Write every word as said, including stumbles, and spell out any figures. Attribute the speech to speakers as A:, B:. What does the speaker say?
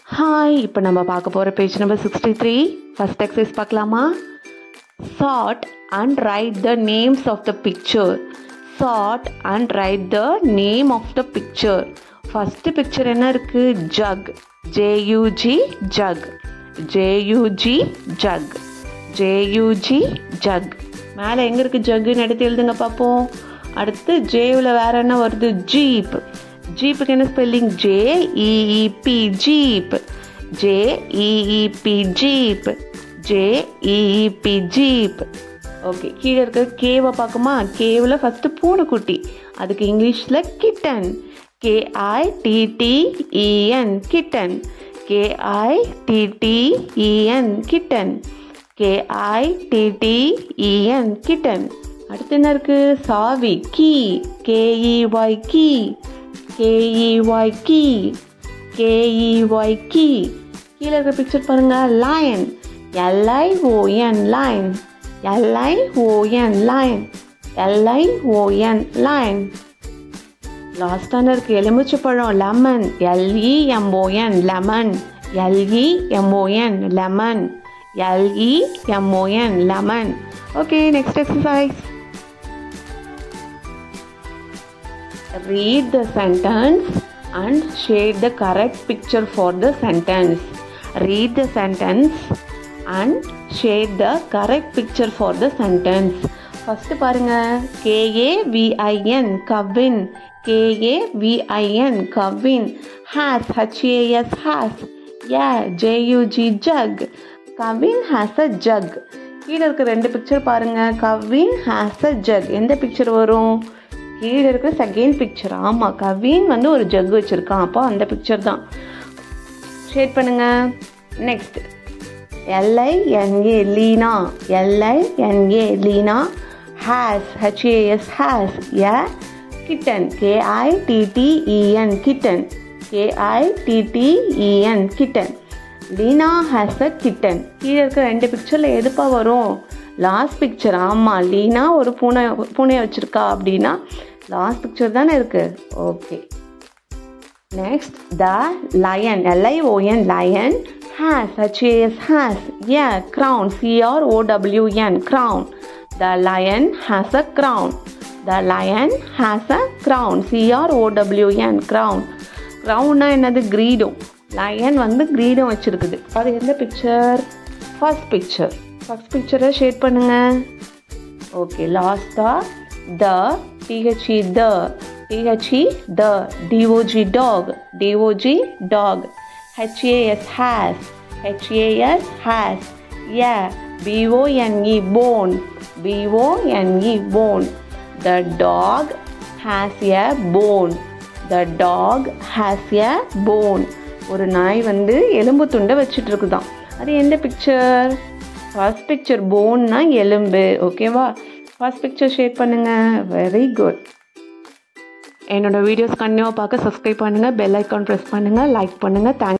A: Hi, இப்போ நம்ம பார்க்க போகிற page number sixty three. First exercise பார்க்கலாமா? Sort and write the names of the picture. Sort and write the name of the picture. First picture என்ன இருக்கு? Jug. J U G jug. J U G jug. J U G jug. மேலே எங்கே இருக்குது ஜக்குன்னு எடுத்து எழுதுங்க பார்ப்போம். அடுத்து ஜேவில் வேற என்ன வருது? ஜீப். ஜீப்புக்கு என்ன spelling? J E E P jeep. J E E P jeep. J E E P jeep. Okay, கீழே இருக்கிற கேவை பார்க்குமா? கேவில் ஃபஸ்ட்டு பூனைக்குட்டி, அதுக்கு இங்கிலீஷில் kitten. K I T T E N kitten. K I T T E N kitten. K I T T E N kitten. அடுத்து என்ன இருக்குது? சாவி. Key. K E Y key. K E Y key. K E Y key. கீழே இருக்கிற பிக்சர் பாருங்க. Lion. L I O N lion. L I O N lion. L I O N lion. லாஸ்டான இருக்கு எலுமிச்சை பழம். Lemon. L E M O N lemon. L E M O N lemon. L E M O N lemon. Okay, next exercise. Read the sentence and shade the correct picture for the sentence. Read the sentence and shade the correct picture for the sentence. First பாருங்க. K A V I N Kavin. K A V I N Kavin. Has. H A S has. Yeah. J U G jug. Kavin has a jug. கீழே இருக்க ரெண்டு picture பாருங்க. Kavin has a jug. எந்த picture வரும்? கீழே இருக்கிற second picture. ஆமாம், கவின் வந்து ஒரு ஜக் வச்சுருக்கான், அப்போ அந்த பிக்சர் தான். ஷேட் பண்ணுங்க. Next L I N A Leena. L I N A Leena. Has. H A S has. A kitten. K I T T E N kitten. K I T T E N kitten. Leena has a kitten. கீழே இருக்கிற ரெண்டு பிக்சரில் எதுப்பா வரும்? Last picture. ஆமாம், லீனா ஒரு பூனை பூனையை வச்சுருக்கா அப்படின்னா லாஸ்ட் பிக்சர் தானே இருக்குது. Okay, next the lion. L I O N lion. Has. H A S has. A crown. C R O W N crown. The lion has a crown. The lion has a crown. C R O W N crown. க்ரௌன்னா என்னது? கிரீடம். லயன் வந்து கிரீடம் வச்சுருக்குது. அது எந்த பிக்சர்? First picture. ஃபர்ஸ்ட் பிக்சரை ஷேட் பண்ணுங்க. ஓகே, லாஸ்டா the. T H E the. T H E the. D O G dog. D O G dog. H A S has. H A S has. A B O N E bone. B O N E bone. The dog has a phone. The dog has a bone. ஒரு நாய் வந்து எலும்பு துண்டை வச்சுட்டு இருக்குதான். அது எந்த பிக்சர்? First picture. போன்னா எலும்பு. ஓகேவா? ஃபர்ஸ்ட் பிக்சர் ஷேட் பண்ணுங்க. Very good. என்னோட வீடியோஸ் கண்டினியூவாக பார்க்க சப்ஸ்கிரைப் பண்ணுங்கள், பெல் ஐக்கான் ப்ரெஸ் பண்ணுங்கள், லைக் பண்ணுங்கள். தேங்க்